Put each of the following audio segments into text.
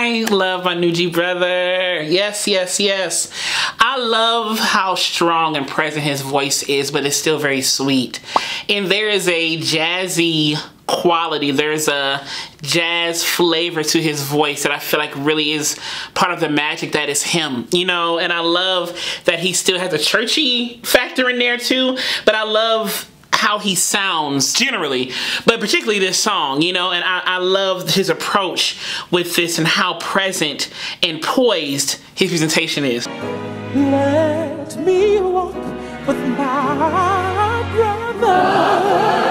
I love my New G brother. Yes, yes, yes. I love how strong and present his voice is, but it's still very sweet. And there is a jazzy quality. There's a jazz flavor to his voice that I feel like really is part of the magic that is him, you know. And I love that he still has a churchy factor in there too, but I love how he sounds generally, but particularly this song, you know. And I loved his approach with this and how present and poised his presentation is. Let me walk with my brother.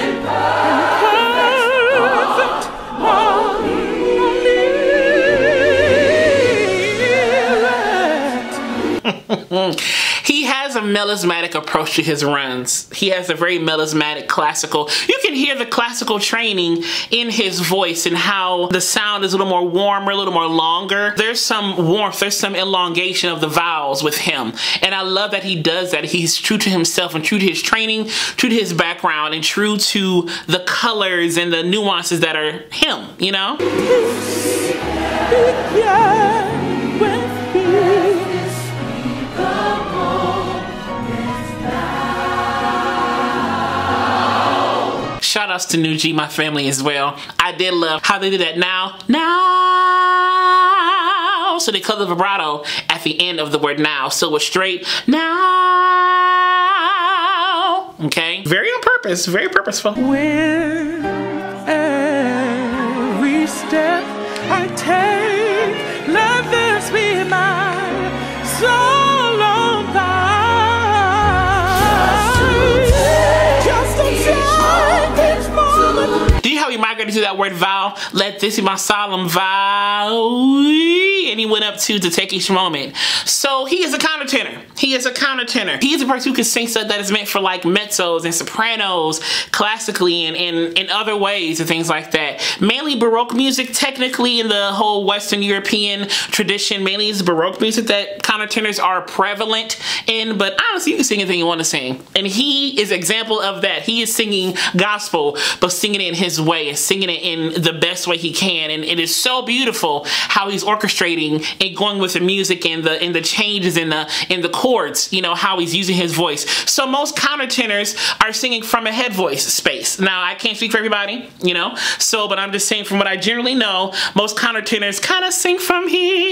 He has a melismatic approach to his runs. He has a very melismatic classical. You can hear the classical training in his voice and how the sound is a little more warmer, a little more longer. There's some warmth, there's some elongation of the vowels with him. And I love that he does that. He's true to himself and true to his training, true to his background, and true to the colors and the nuances that are him, you know? Shout outs to New G, my family as well. I did love how they did that now. So they cut the vibrato at the end of the word now. So it was straight now. Okay? Very on purpose, very purposeful. With every step I take, let this be my solo vow. Do you how he migrated to that word vow? Let this be my solemn vow. And he went up to take each moment. So he is a countertenor. He is a countertenor. He is a person who can sing stuff that is meant for like mezzos and sopranos classically and in other ways and things like that. Mainly Baroque music, technically in the whole Western European tradition, mainly it's Baroque music that countertenors are prevalent in, but honestly you can sing anything you want to sing. And he is an example of that. He is singing gospel, but singing it in his way and singing it in the best way he can. And it is so beautiful how he's orchestrating and going with the music and the changes in the chords, you know, how he's using his voice. So most countertenors are singing from a head voice space. Now I can't speak for everybody, you know, so but I'm just saying from what I generally know, most countertenors kind of sing from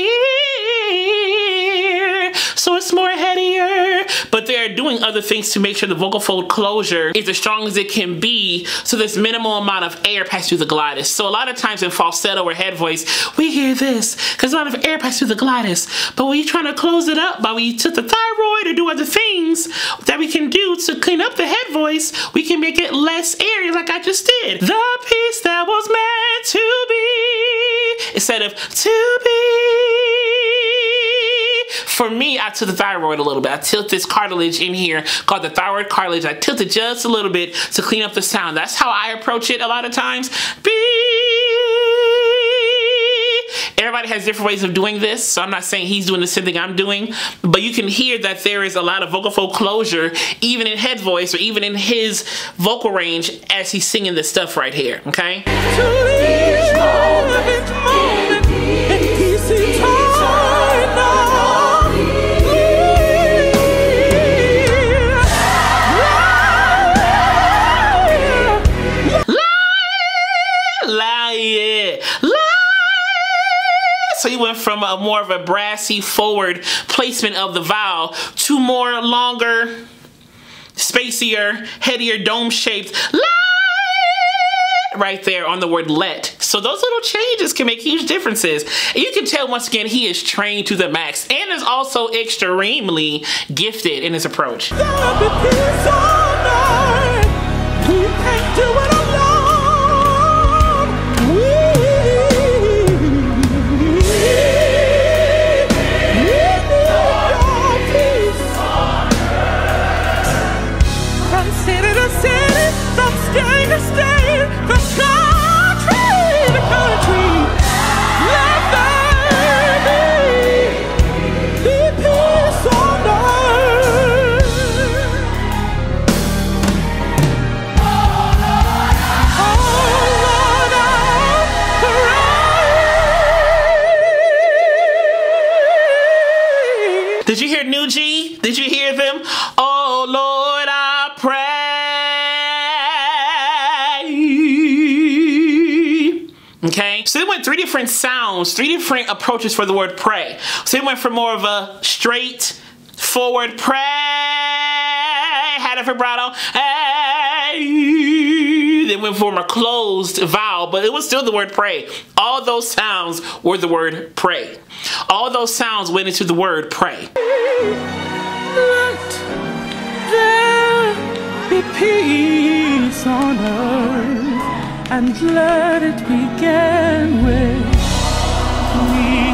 here, so it's more headier, but they're doing other things to make sure the vocal fold closure is as strong as it can be, so there's minimal amount of air passed through the glottis. So a lot of times in falsetto or head voice, we hear this because a lot of air passed through the glottis, but when you're trying to close it up by when you took the thyroid or do other things that we can do to clean up the head voice, we can make it less airy like I just did. The piece that was meant to be instead of to be. For me, I tilt the thyroid a little bit. I tilt this cartilage in here called the thyroid cartilage. I tilt it just a little bit to clean up the sound. That's how I approach it a lot of times. Everybody has different ways of doing this, so I'm not saying he's doing the same thing I'm doing, but you can hear that there is a lot of vocal fold closure even in head voice or even in his vocal range as he's singing this stuff right here, okay? So he went from a more of a brassy forward placement of the vowel to more longer, spacier, headier, dome-shaped right there on the word let. So those little changes can make huge differences. And you can tell once again he is trained to the max and is also extremely gifted in his approach. Did you hear New G? Did you hear them? Oh Lord, I pray. Okay, so they went 3 different sounds, 3 different approaches for the word pray. So they went from more of a straight forward pray, had a vibrato, hey. They went for a closed vowel, but it was still the word pray. All those sounds were the word pray. All those sounds went into the word pray. Let there be peace on earth, and let it begin with me.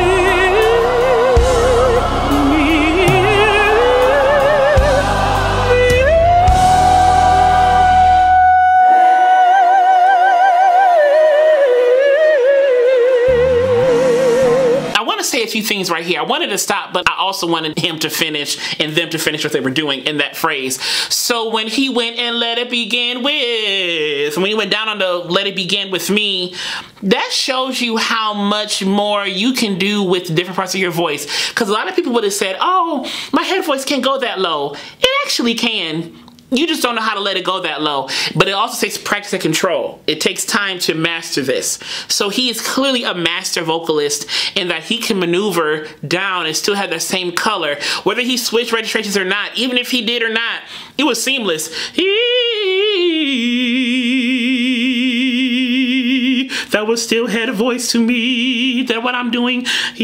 Say a few things right here. I wanted to stop, but I also wanted him to finish and them to finish what they were doing in that phrase. So when he went and let it begin with, when he went down on the let it begin with me, that shows you how much more you can do with different parts of your voice. Because a lot of people would have said, oh, my head voice can't go that low. It actually can. You just don't know how to let it go that low. But it also takes practice and control. It takes time to master this. So he is clearly a master vocalist in that he can maneuver down and still have that same color. Whether he switched registrations or not, even if he did or not, it was seamless. That was still head voice to me. That what I'm doing.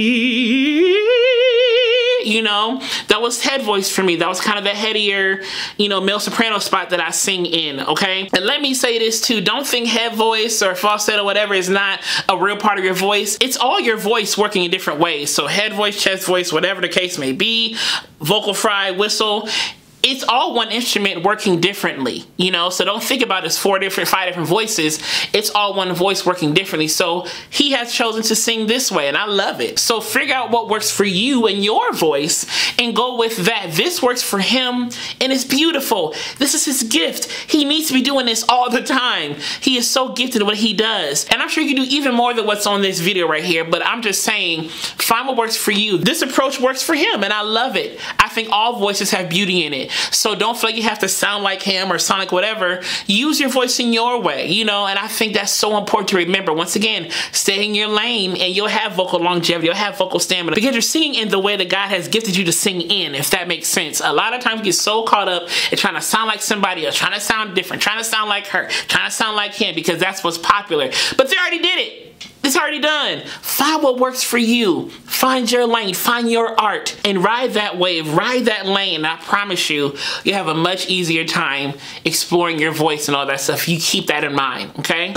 You know, that was head voice for me. That was kind of the headier, you know, male soprano spot that I sing in, okay? And let me say this too, don't think head voice or falsetto, whatever, is not a real part of your voice. It's all your voice working in different ways. So head voice, chest voice, whatever the case may be, vocal fry, whistle, it's all one instrument working differently, you know? So don't think about it as 5 different voices. It's all one voice working differently. So he has chosen to sing this way, and I love it. So figure out what works for you and your voice and go with that. This works for him, and it's beautiful. This is his gift. He needs to be doing this all the time. He is so gifted at what he does. And I'm sure you can do even more than what's on this video right here, but I'm just saying, find what works for you. This approach works for him, and I love it. I think all voices have beauty in it. So don't feel like you have to sound like him or sound like whatever. Use your voice in your way, you know, and I think that's so important to remember. Once again, stay in your lane and you'll have vocal longevity, you'll have vocal stamina because you're singing in the way that God has gifted you to sing in, if that makes sense. A lot of times we get so caught up in trying to sound like somebody else, trying to sound different, trying to sound like her, trying to sound like him because that's what's popular. But they already did it. It's already done. Find what works for you. Find your lane. Find your art. And ride that wave. Ride that lane. I promise you, you have a much easier time exploring your voice and all that stuff. You keep that in mind, okay?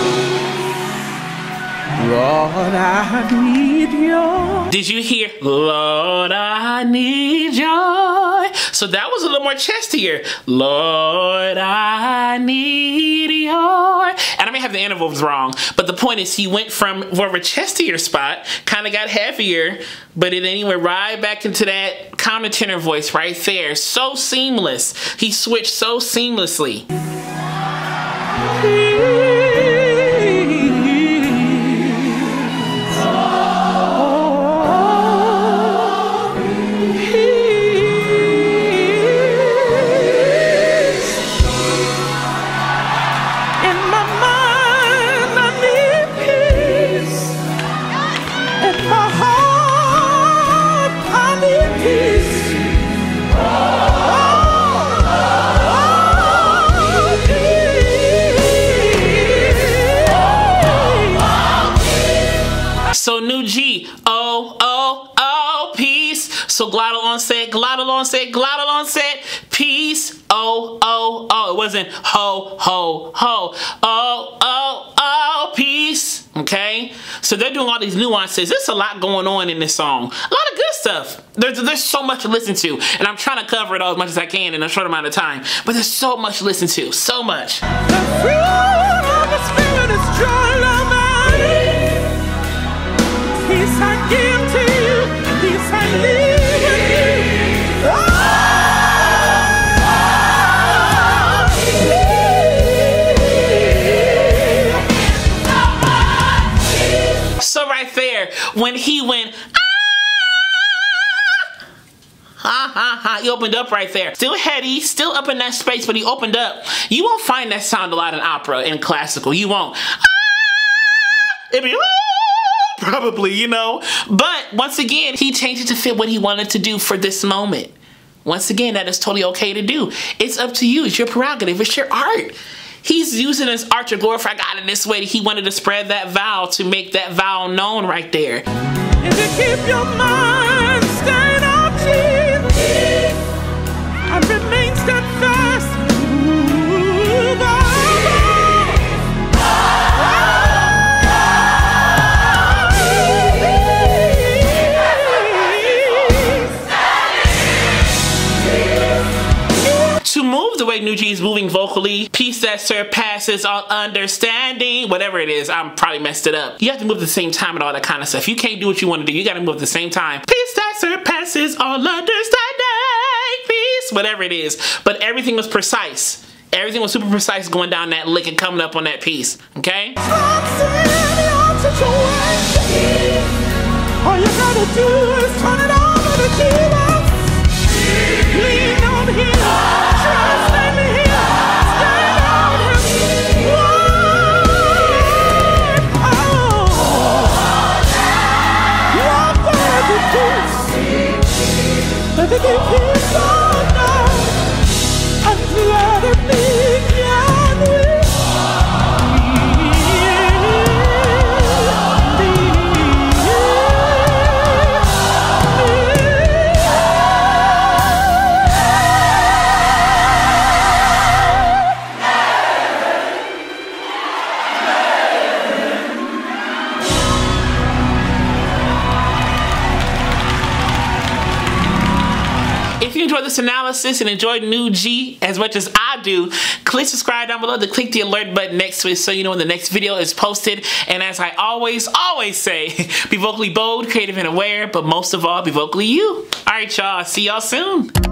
Lord, I need your... Did you hear? Lord, I need your... So that was a little more chestier. Lord, I need your... And I may have the intervals wrong, but the point is he went from more of a chestier spot, kind of got heavier, but then he went right back into that countertenor voice right there. So seamless. He switched so seamlessly. So new G, oh, oh, oh, peace. So glottal onset, glottal onset, glottal onset, peace, oh, oh, oh. It wasn't ho, ho, ho, oh, oh, oh, peace. Okay? So they're doing all these nuances. There's a lot going on in this song. A lot of good stuff. There's so much to listen to. And I'm trying to cover it all as much as I can in a short amount of time. But there's so much to listen to. So much. The fruit of the Spirit is joy, love, and peace I give to you, peace I leave with you. So right there, when he went, Ha ha ha. He opened up right there. Still heady, still up in that space, but he opened up. You won't find that sound a lot in opera and classical. You won't. It'd be probably, you know. But once again, he changed it to fit what he wanted to do for this moment. Once again, that is totally okay to do. It's up to you. It's your prerogative. It's your art. He's using his art to glorify God in this way. He wanted to spread that vow, to make that vow known right there. And to keep your mind stayed on Jesus and remain steadfast. To move the way New G's moving vocally, peace that surpasses all understanding, whatever it is, I'm probably messed it up. You have to move at the same time and all that kind of stuff. You can't do what you want to do. You got to move at the same time. Peace that surpasses all understanding, peace, whatever it is. But everything was precise. Everything was super precise going down that lick and coming up on that piece. Okay? All you gotta do is turn it over to Jesus. Lean on Him, trust in Him, stand on Him. Walk by the peace, let it give peace all night, and let it be your will. If you enjoyed this analysis and enjoyed New G as much as I do, click subscribe down below to click the alert button next to it so you know when the next video is posted. And as I always say, be vocally bold, creative, and aware, but most of all, be vocally you. All right, y'all. See y'all soon.